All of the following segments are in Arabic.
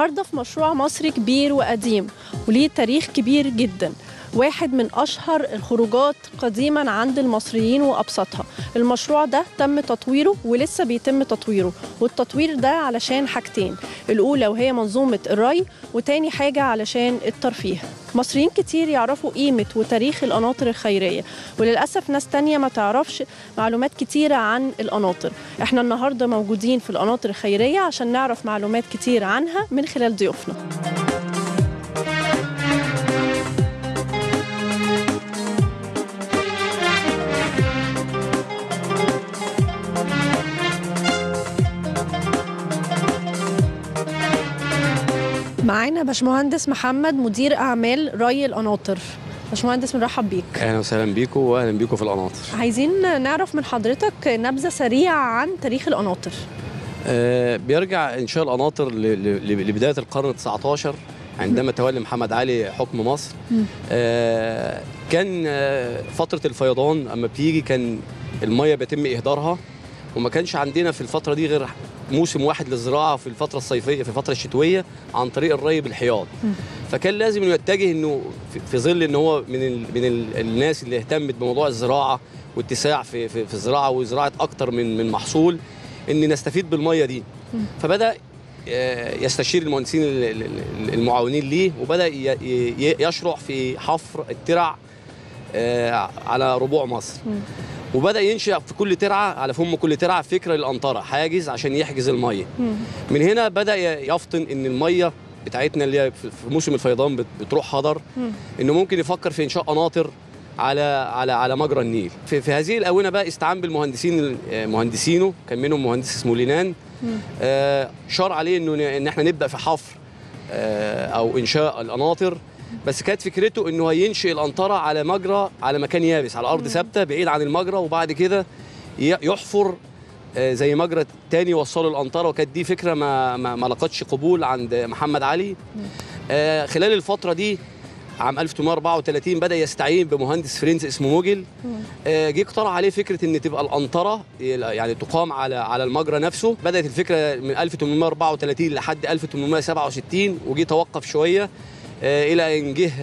النهاردة في مشروع مصري كبير وقديم وليه تاريخ كبير جدا، واحد من أشهر الخروجات قديما عند المصريين وأبسطها. المشروع ده تم تطويره ولسه بيتم تطويره، والتطوير ده علشان حاجتين، الأولى وهي منظومة الري، وتاني حاجة علشان الترفيه. مصريين كتير يعرفوا قيمة وتاريخ القناطر الخيرية، وللأسف ناس تانية ما تعرفش معلومات كتيرة عن القناطر. احنا النهاردة موجودين في القناطر الخيرية عشان نعرف معلومات كتير عنها من خلال ضيوفنا. معانا باشمهندس محمد مدير أعمال ري القناطر. باشمهندس بنرحب بيك. اهلا وسهلا بيكم واهلا بيكم في القناطر. عايزين نعرف من حضرتك نبذة سريعة عن تاريخ القناطر. بيرجع انشاء القناطر لبدايه القرن ال19 عندما تولى محمد علي حكم مصر. كان فتره الفيضان اما بتيجي كان الميه بيتم اهدارها، وما كانش عندنا في الفتره دي غير موسم واحد للزراعه في الفتره الصيفيه في الفتره الشتويه عن طريق الري بالحياض. فكان لازم انه يتجه انه في ظل ان هو من الناس اللي اهتمت بموضوع الزراعه واتساع في الزراعه وزراعه اكتر من محصول، ان نستفيد بالميه دي. فبدا يستشير المهندسين المعاونين ليه، وبدا يشرع في حفر الترع على ربوع مصر. وبدأ ينشأ في كل ترعة على فم كل ترعة فكرة للقنطرة، حاجز عشان يحجز المية. من هنا بدأ يفطن إن المية بتاعتنا اللي هي في موسم الفيضان بتروح هدر، إنه ممكن يفكر في إنشاء قناطر على مجرى النيل. في هذه الآونة بقى استعان بالمهندسين مهندسينه، كان منهم مهندس اسمه لينان، شار عليه إن إحنا نبدأ في حفر أو إنشاء القناطر. بس كانت فكرته انه هينشئ القنطره على مجرى، على مكان يابس، على ارض ثابته بعيد عن المجرى، وبعد كده يحفر زي مجرى تاني يوصله القنطره. وكانت دي فكره ما لقتش قبول عند محمد علي. خلال الفتره دي عام 1834 بدا يستعين بمهندس فرنسي اسمه موجل. جه اقترح عليه فكره ان تبقى القنطره يعني تقام على المجرى نفسه. بدات الفكره من 1834 لحد 1867، وجه توقف شويه إلى أن جه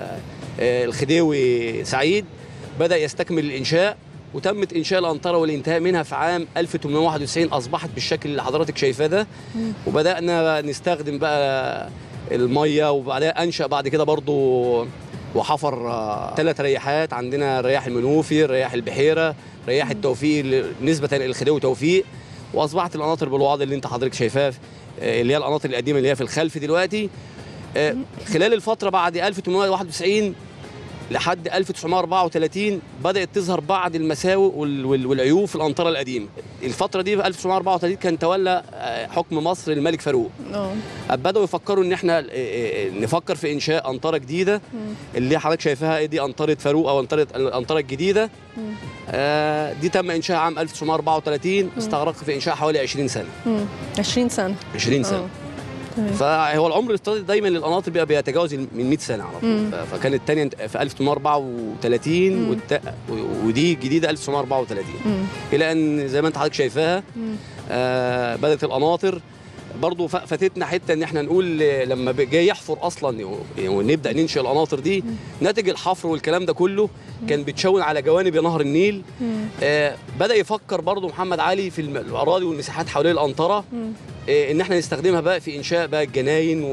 الخديوي سعيد بدأ يستكمل الإنشاء، وتمت إنشاء القنطرة والانتهاء منها في عام 1891. أصبحت بالشكل اللي حضرتك شايفاه ده، وبدأنا نستخدم بقى المية. وبعدها أنشأ بعد كده برضو وحفر 3 رياحات، عندنا رياح المنوفي، رياح البحيرة، رياح التوفيق نسبة للخديوي توفيق. وأصبحت القناطر بالوعد اللي أنت حضرتك شايفاه، اللي هي القناطر القديمة اللي هي في الخلف دلوقتي. خلال الفترة بعد 1891 لحد 1934 بدأت تظهر بعض المساوئ والعيوب في القنطرة القديمة. الفترة دي في 1934 كان تولى حكم مصر الملك فاروق. بدأوا يفكروا ان احنا نفكر في انشاء قنطرة جديدة، اللي حضرتك شايفاها دي قنطرة فاروق او القنطرة الجديدة. دي تم انشاء عام 1934، استغرق في انشاء حوالي 20 سنة. 20 سنة. 20 سنة. فهو العمر الافتراضي دايما للقناطر بيبقى بيتجاوز من 100 سنه على طول. فكانت الثانيه في 1834 ودي جديده 1934. الى ان زي ما انت حضرتك شايفاها بدات القناطر. برضه فاتتنا حته ان احنا نقول لما جاي يحفر اصلا ونبدا ننشئ القناطر دي، ناتج الحفر والكلام ده كله كان بيتشون على جوانب نهر النيل. بدا يفكر برضه محمد علي في الاراضي والمساحات حوالين القنطره ان احنا نستخدمها بقى في انشاء بقى الجناين،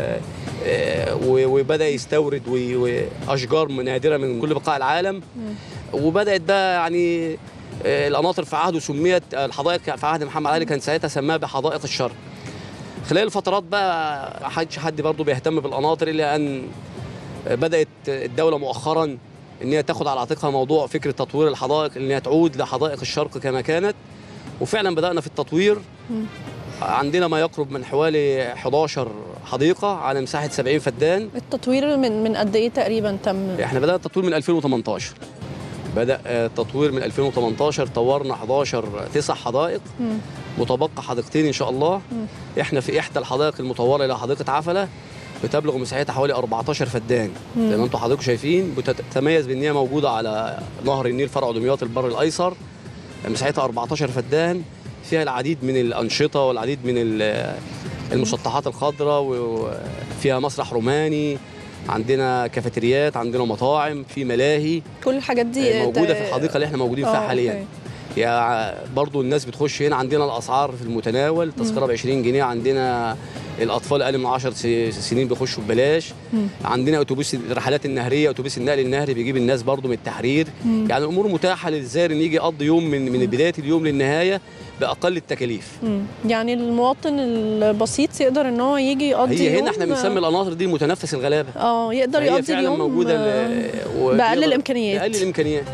وبدا يستورد واشجار نادره من كل بقاع العالم. وبدات بقى يعني القناطر في عهده سميت الحدائق، في عهد محمد علي كان ساعتها سماها بحدائق الشرق. خلال الفترات بقى حد برضه بيهتم بالقناطر، الى ان بدات الدوله مؤخرا ان هي تاخد على عاتقها موضوع فكره تطوير الحدائق، ان هي تعود لحدائق الشرق كما كانت. وفعلا بدانا في التطوير. عندنا ما يقرب من حوالي 11 حديقه على مساحه 70 فدان. التطوير من قد ايه تقريبا تم؟ احنا بدانا التطوير من 2018. بدأ التطوير من 2018، طورنا 9 حدائق، متبقى حديقتين ان شاء الله. احنا في احدى الحدائق المطوره الى حديقه عفله، بتبلغ مساحتها حوالي 14 فدان. زي ما انتم حضراتكم شايفين، بتتميز بان هي موجوده على نهر النيل فرع دمياط البر الايسر. مساحتها 14 فدان، فيها العديد من الانشطه والعديد من المسطحات الخضراء وفيها مسرح روماني، عندنا كافيتريات، عندنا مطاعم، في ملاهي، كل الحاجات دي موجوده في الحديقه اللي احنا موجودين فيها حاليا. يعني برضو الناس بتخش هنا، عندنا الاسعار في المتناول، التذكره ب 20 جنيه، عندنا الاطفال اقل من 10 سنين بيخشوا ببلاش. عندنا اتوبيس الرحلات النهريه، اتوبيس النقل النهري بيجيب الناس برضو من التحرير. يعني الامور متاحه للزائر ان يجي يقضي يوم من بدايه اليوم للنهايه باقل التكاليف. يعني المواطن البسيط يقدر ان هو يجي يقضي هي يوم. هنا احنا بنسمي القناطر دي متنفس الغلابه. يقدر يقضي اليوم موجوده باقل الامكانيات. باقل الامكانيات.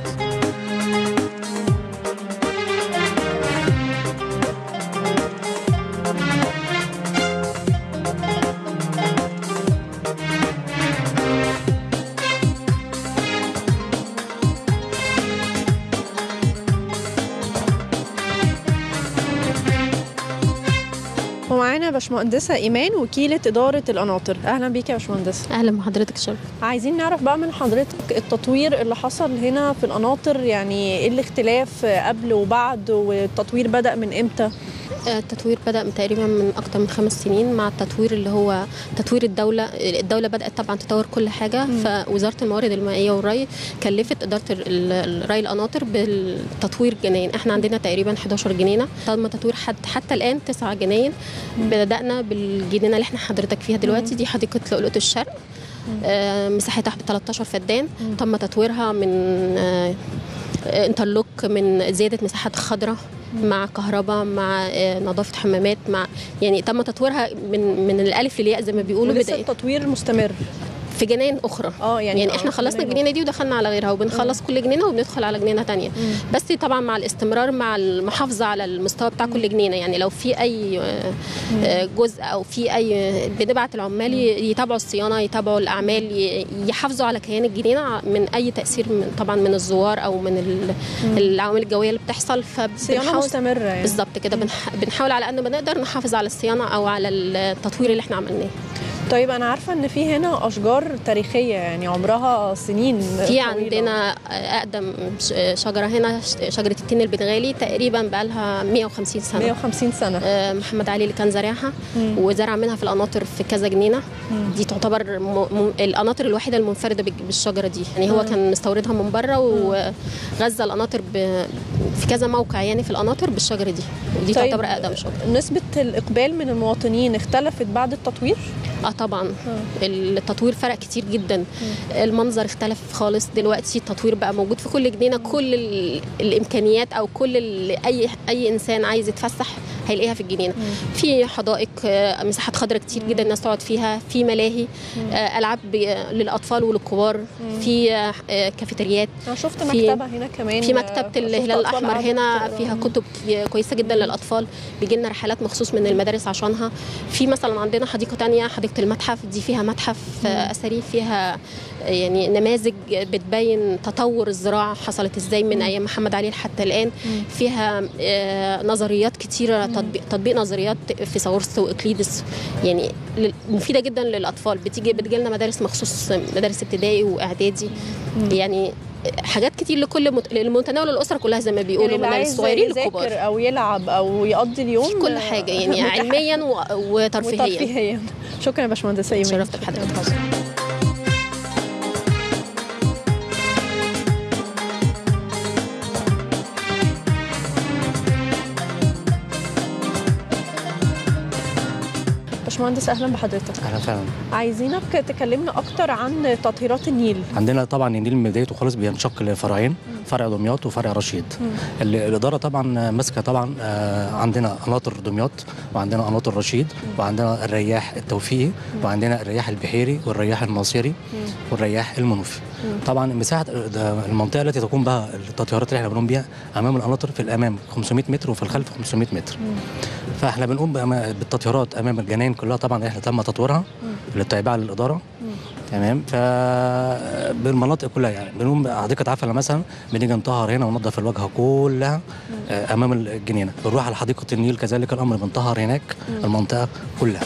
ومعانا باشمهندسة إيمان وكيلة إدارة القناطر. أهلا بيك يا باشمهندسة. أهلا بحضرتك شرف. عايزين نعرف بقى من حضرتك التطوير اللي حصل هنا في القناطر، يعني إيه الاختلاف قبل وبعد، والتطوير بدأ من إمتى؟ التطوير بدأ تقريبا من أكتر من 5 سنين مع التطوير اللي هو تطوير الدولة بدأت طبعا تطور كل حاجة. فوزارة الموارد المائية والري كلفت إدارة الري القناطر بالتطوير جناين. احنا عندنا تقريبا 11 جنينة، تم تطوير حتى الآن 9 جناين. بدأنا بالجنينة اللي احنا حضرتك فيها دلوقتي، دي حديقة لؤلؤة الشرق، مساحتها 13 فدان. تم تطويرها من انترلوك، من زيادة مساحات خضراء مع كهرباء، مع نظافة حمامات، مع يعني تم تطويرها من الألف للياء زي ما بيقولوا. ولسه التطوير مستمر في جناين اخرى. يعني احنا خلصنا الجنينه دي ودخلنا على غيرها، وبنخلص كل جنينه وبندخل على جنينه ثانيه. بس طبعا مع الاستمرار، مع المحافظه على المستوى بتاع كل جنينه. يعني لو في اي جزء او في اي، بنبعت العمال يتابعوا الصيانه، يتابعوا الاعمال، يحافظوا على كيان الجنينه من اي تاثير طبعا من الزوار او من العوامل الجويه اللي بتحصل. صيانه مستمره يعني. بالظبط كده. بنحاول على قد ما نقدر نحافظ على الصيانه او على التطوير اللي احنا عملناه. طيب أنا عارفة إن في هنا أشجار تاريخية يعني عمرها سنين في عندنا أقدم شجرة هنا، شجرة التين البنغالي، تقريبا بقى لها 150 سنة. 150 سنة. محمد علي اللي كان زارعها وزرع منها في القناطر في كذا جنينة. دي تعتبر القناطر الوحيدة المنفردة بالشجرة دي. يعني هو كان مستوردها من بره وغذى القناطر في كذا موقع يعني في القناطر بالشجرة دي، ودي طيب تعتبر أقدم شجرة. نسبة الإقبال من المواطنين اختلفت بعد التطوير؟ طبعا التطوير فرق كتير جدا. المنظر اختلف خالص. دلوقتي التطوير بقى موجود في كل جنينه، كل الامكانيات او كل اي انسان عايز يتفسح هيلاقيها في الجنينه. في حدائق، مساحات خضراء كتير جدا الناس تقعد فيها، في ملاهي، العاب للاطفال وللكبار، في كافيتريات. انا شفت مكتبه هنا كمان، في مكتبه الهلال الاحمر هنا فيها كتب كويسه جدا للاطفال، بيجي لنا رحلات مخصوص من المدارس عشانها. في مثلا عندنا حديقه ثانيه، حديقه المتحف، دي فيها متحف اثري، فيها يعني نماذج بتبين تطور الزراعه حصلت ازاي من ايام محمد علي حتى الان. فيها نظريات كتيره، تطبيق نظريات فيثاغورس واقليدس، يعني مفيده جدا للاطفال. بتجي لنا مدارس مخصوص، مدارس ابتدائي واعدادي، يعني حاجات كتير لمتناول الاسره كلها زي ما بيقولوا، يعني من الصغيرين للكبار، او يلعب او يقضي اليوم في كل حاجه يعني علميا وترفيهيا. شكرا يا باشمهندسه ايمان، شرفت بحضرتك. باشمهندس اهلا بحضرتك. اهلا فعلا. عايزينك تكلمنا اكتر عن تطهيرات النيل. عندنا طبعا النيل من بدايته خالص بينشق لفرعين، فرع دمياط وفرع رشيد. الاداره طبعا ماسكه طبعا، عندنا قناطر دمياط وعندنا قناطر رشيد وعندنا الرياح التوفيقي وعندنا الرياح البحيري والرياح الناصري والرياح المنوفي. طبعا مساحه المنطقه التي تقوم بها التطهيرات اللي احنا بنقوم بها امام القناطر في الامام 500 متر وفي الخلف 500 متر. فاحنا بنقوم بالتطهيرات امام الجناين كلها طبعا احنا تم تطويرها اللي تابعه للاداره. تمام. فبالمناطق كلها يعني بنقوم حديقه عفله مثلا بنيجي نطهر هنا وننظف الواجهه كلها امام الجنينه. بنروح على حديقه النيل كذلك الامر، بنطهر هناك المنطقه كلها.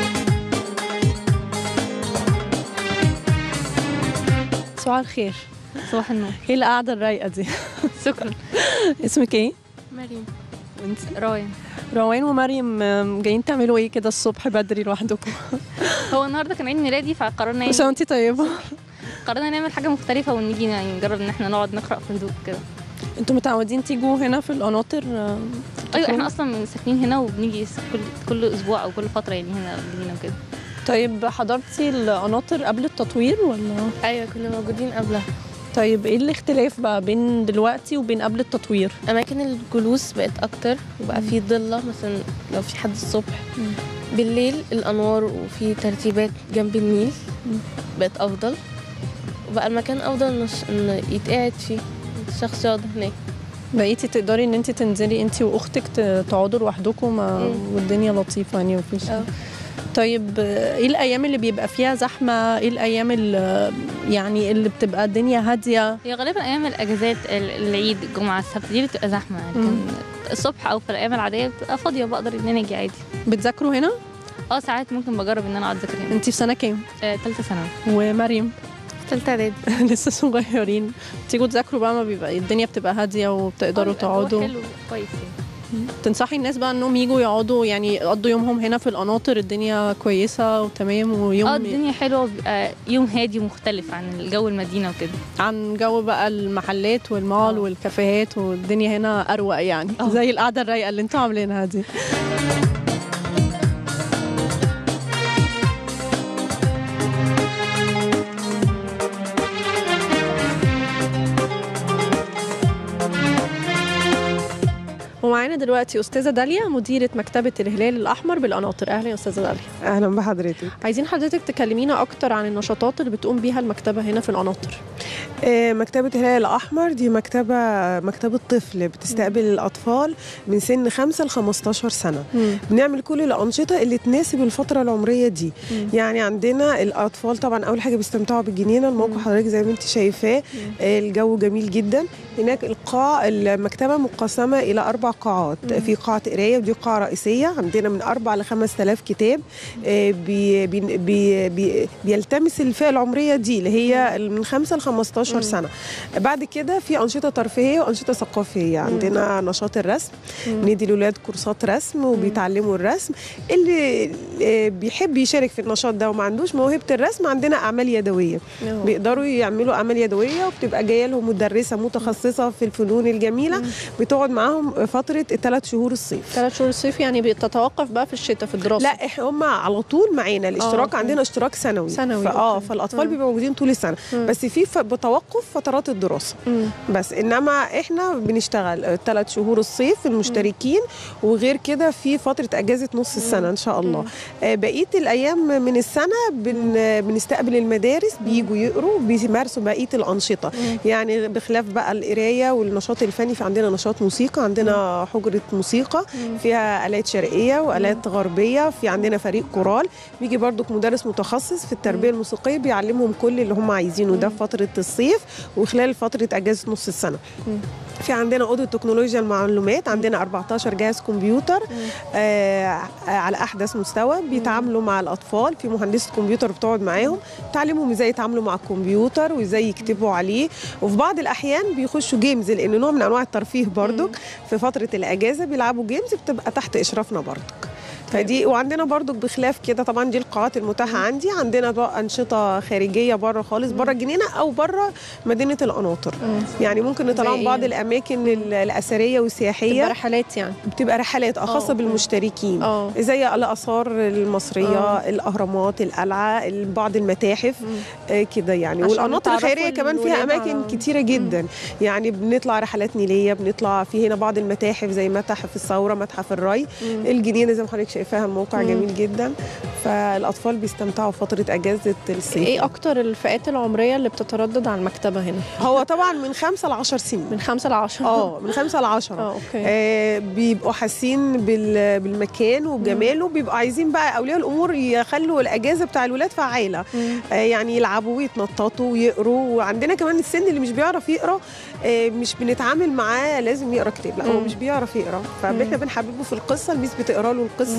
صباح الخير. صباح النور. ايه القعده الرايقه دي؟ شكرا. اسمك ايه؟ مريم. وانت؟ روان. روان ومريم جايين تعملوا ايه كده الصبح بدري لوحدكم؟ هو النهارده كان عيد ميلادي فقررنا عشان انت طيبه. قررنا نعمل حاجه مكتفه ونيجي يعني نجرب ان احنا نقعد نقرا في هدوء كده. انتوا متعودين تيجوا هنا في القناطر؟ ايوه احنا اصلا ساكنين هنا وبنيجي كل اسبوع او كل فتره يعني هنا بنيجي كده. طيب حضرتي القناطر قبل التطوير ولا؟ ايوه كنا موجودين قبلها. طيب ايه الاختلاف بقى بين دلوقتي وبين قبل التطوير؟ اماكن الجلوس بقت اكتر وبقى في ضله مثلا لو في حد الصبح. بالليل الانوار وفي ترتيبات جنب النيل بقت افضل وبقى المكان افضل ان يتقعد فيه الشخص يقعد هناك. بقيتي تقدري ان انت تنزلي انت واختك تقعدوا لوحدكم والدنيا لطيفه يعني مفيش. طيب ايه الايام اللي بيبقى فيها زحمه؟ ايه الايام اللي يعني اللي بتبقى الدنيا هاديه؟ هي غالبا ايام الاجازات، العيد، الجمعه، السبت، دي اللي بتبقى زحمه يعني. كان الصبح او في الايام العاديه بتبقى فاضيه بقدر ان انا اجي عادي. بتذاكروا هنا؟ ساعات ممكن بجرب ان انا اقعد اذاكر هنا. انت في سنه كام؟ ثالثه ثانوي. ومريم؟ ثالثه اعدادي. لسه صغيرين. تيجوا تذاكروا بقى ما بيبقى الدنيا بتبقى هاديه وبتقدروا تقعدوا؟ حلو كويس. تنصحي الناس بقى انهم يجوا يقعدوا يعني يقضوا يومهم هنا في القناطر؟ الدنيا كويسه وتمام ويوم الدنيا حلوه وبيبقى يوم هادي مختلف عن الجو المدينه وكده، عن جو بقى المحلات والمال والكافيهات، والدنيا هنا اروق يعني زي القعده الرايقه اللي انتوا عاملينها دي. ومعانا دلوقتي استاذه داليا مديره مكتبه الهلال الاحمر بالقناطر. اهلا يا استاذه داليا. اهلا بحضرتك. عايزين حضرتك تكلمينا اكتر عن النشاطات اللي بتقوم بيها المكتبه هنا في القناطر. مكتبه الهلال الاحمر دي مكتبه طفل بتستقبل الاطفال من سن 5 ل 15 سنه. بنعمل كل الانشطه اللي تناسب الفتره العمريه دي. يعني عندنا الاطفال طبعا اول حاجه بيستمتعوا بالجنينه، الموقع حضرتك زي ما انت شايفاه الجو جميل جدا. هناك المكتبه مقسمه الى 4 قاعات. في قاعه قرايه ودي قاعه رئيسيه، عندنا من 4 ل 5000 كتاب. بيلتمس الفئه العمريه دي اللي هي من 5 ل 15 سنه. بعد كده في انشطه ترفيهيه وانشطه ثقافيه. عندنا نشاط الرسم، ندي للولاد كورسات رسم وبيتعلموا الرسم. اللي بيحب يشارك في النشاط ده وما عندوش موهبه الرسم عندنا اعمال يدويه، بيقدروا يعملوا اعمال يدويه وبتبقى جايه لهم مدرسه متخصصه في الفنون الجميله بتقعد معاهم فتره 3 شهور الصيف. 3 شهور الصيف يعني بتتوقف بقى في الشتاء في الدراسه؟ لا هم على طول معانا. الاشتراك عندنا اشتراك سنوي فالاطفال بيبقوا موجودين طول السنه. بس في بتوقف فترات الدراسه بس، انما احنا بنشتغل 3 شهور الصيف المشتركين، وغير كده في فتره اجازه نص السنه ان شاء الله. بقيه الايام من السنه بنستقبل المدارس بييجوا يقروا بيمارسوا بقيه الانشطه. يعني بخلاف بقى القرايه والنشاط الفني، في عندنا نشاط موسيقى، عندنا حجره موسيقى فيها آلات شرقيه وآلات غربيه، في عندنا فريق كورال بيجي برضك مدرس متخصص في التربيه الموسيقيه بيعلمهم كل اللي هم عايزينه ده في فتره الصيف وخلال فتره اجازه نص السنه. في عندنا اوضه تكنولوجيا المعلومات، عندنا 14 جهاز كمبيوتر على احدث مستوى بيتعاملوا مع الاطفال. في مهندسه كمبيوتر بتقعد معاهم تعلمهم ازاي يتعاملوا مع الكمبيوتر وازاي يكتبوا عليه. وفي بعض الاحيان بيخشوا جيمز لان نوع من انواع الترفيه برضك في فتره الاجازه بيلعبوا جيمز بتبقى تحت اشرافنا برضك. فدي وعندنا برضو بخلاف كده طبعا دي القاعات المتاحه عندنا بقى انشطه خارجيه بره خالص، بره الجنينه او بره مدينه القناطر. يعني ممكن نطلعهم بعض الاماكن الاثريه والسياحيه. بتبقى رحلات يعني؟ بتبقى رحلات خاصه بالمشتركين زي الاثار المصريه، الاهرامات، القلعه، بعض المتاحف كده يعني. والقناطر الخيريه كمان فيها اماكن كتيره جدا. يعني بنطلع رحلات نيليه، بنطلع في هنا بعض المتاحف زي متحف الثوره، متحف الري، الجنينه زي ما حضرتك شايفاها الموقع جميل جدا. فالاطفال بيستمتعوا فتره اجازه الصيف. ايه اكتر الفئات العمريه اللي بتتردد على المكتبه هنا؟ هو طبعا من 5 ل 10 سنين. من 5 ل 10 من 5 ل 10 بيبقوا حاسين بالمكان وبجماله. بيبقوا عايزين بقى اولياء الامور يخلوا الاجازه بتاع الولاد فعاله، يعني يلعبوا ويتنططوا ويقروا. وعندنا كمان السن اللي مش بيعرف يقرا مش بنتعامل معاه لازم يقرا كتاب، لا هو مش بيعرف يقرا، فاحنا بنحببه في القصه. الميس بتقرا له القصه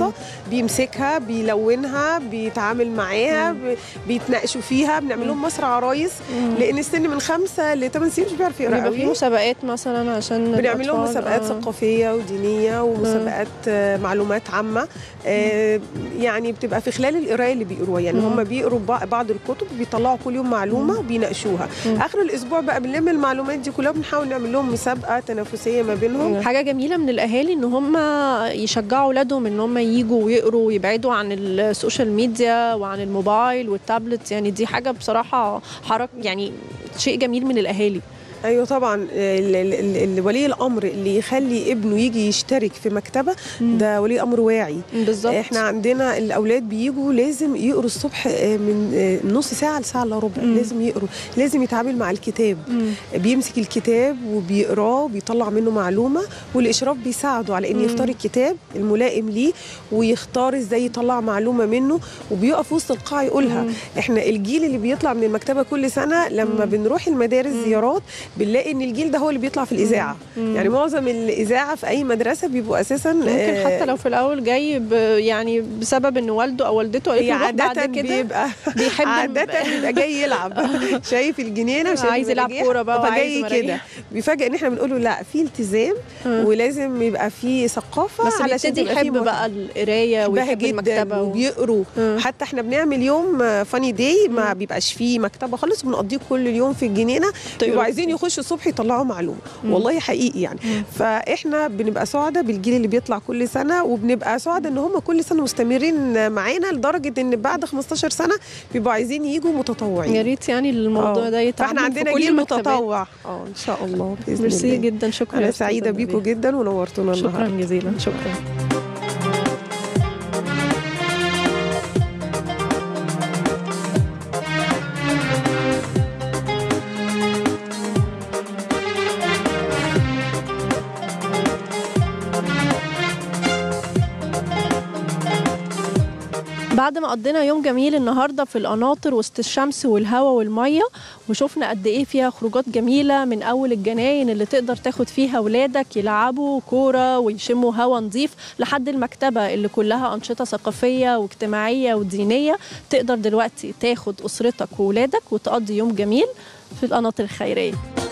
الدراسه بيمسكها بيلونها بيتعامل معاها بيتناقشوا فيها، بنعمل لهم مسرح عرايس لان السن من 5 ل 8 سنين مش بيعرف يقرا بيبقى في مسابقات مثلا عشان بنعمل لهم مسابقات ثقافيه ودينيه ومسابقات معلومات عامه. يعني بتبقى في خلال القرايه اللي بيقروها، يعني هم بيقروا بعض الكتب بيطلعوا كل يوم معلومه وبيناقشوها. اخر الاسبوع بقى بنلم المعلومات دي كلها بنحاول نعمل لهم مسابقه تنافسيه ما بينهم. حاجه جميله من الاهالي ان هم يشجعوا اولادهم ان هم ييجوا ويقروا ويبعدوا عن السوشيال ميديا وعن الموبايل والتابلت، يعني دي حاجه بصراحه حركه، يعني شيء جميل من الاهالي. ايوه طبعا. ولي الامر اللي يخلي ابنه يجي يشترك في مكتبه ده ولي امر واعي بالظبط. احنا عندنا الاولاد بيجوا لازم يقروا الصبح من نص ساعه لساعه الا ربع، لازم يقروا، لازم يتعامل مع الكتاب. بيمسك الكتاب وبيقراه وبيطلع منه معلومه، والاشراف بيساعده على ان يختار الكتاب الملائم ليه ويختار ازاي يطلع معلومه منه، وبيقف وسط القاعه يقولها. احنا الجيل اللي بيطلع من المكتبه كل سنه لما بنروح المدارس زيارات بنلاقي ان الجيل ده هو اللي بيطلع في الاذاعه. يعني معظم الاذاعه في اي مدرسه بيبقوا اساسا ممكن حتى لو في الاول جاي يعني بسبب ان والده او والدته قالت له عاده بيبقى بيحب عاده بيبقى جاي يلعب شايف الجنينه وشايف عايز يلعب كوره بقى فجاي كده. بيفاجئ ان احنا بنقول له لا، في التزام ولازم يبقى في ثقافه، بس علشان يحب بقى القرايه ويحب المكتبه وبيقروا. حتى احنا بنعمل يوم فاني داي ما بيبقاش فيه مكتبه خالص، بنقضيه كل اليوم في الجنينه. بيبقوا عايزين يخشوا الصبح يطلعوا معلومه. والله حقيقي يعني. فاحنا بنبقى سعداء بالجيل اللي بيطلع كل سنه، وبنبقى سعداء ان هم كل سنه مستمرين معانا لدرجه ان بعد 15 سنه بيبقوا عايزين يجوا متطوعين. يا ريت يعني الموضوع ده يتعمل. فاحنا عندنا جيل متطوع ان شاء الله باذن الله. ميرسي جدا، شكرا. انا سعيده بيكم جدا ونورتونا النهارده. شكرا جزيلا. شكرا. بعد ما قضينا يوم جميل النهارده في القناطر وسط الشمس والهواء والميه، وشفنا قد ايه فيها خروجات جميله، من اول الجناين اللي تقدر تاخد فيها اولادك يلعبوا كوره ويشموا هواء نظيف، لحد المكتبه اللي كلها انشطه ثقافيه واجتماعيه ودينيه، تقدر دلوقتي تاخد اسرتك واولادك وتقضي يوم جميل في القناطر الخيريه.